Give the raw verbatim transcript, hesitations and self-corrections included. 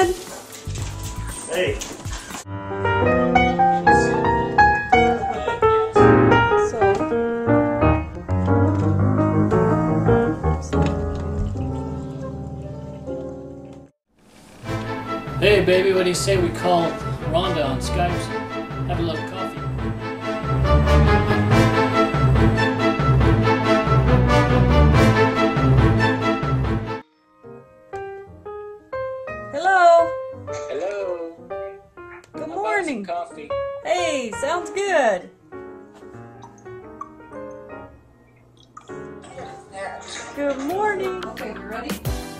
in. Hey. Hey baby, what do you say we call Rhonda on Skype? Have a little coffee. Hello. Hello. Good How morning. about some coffee? Hey, sounds good. Good morning. Okay, you ready?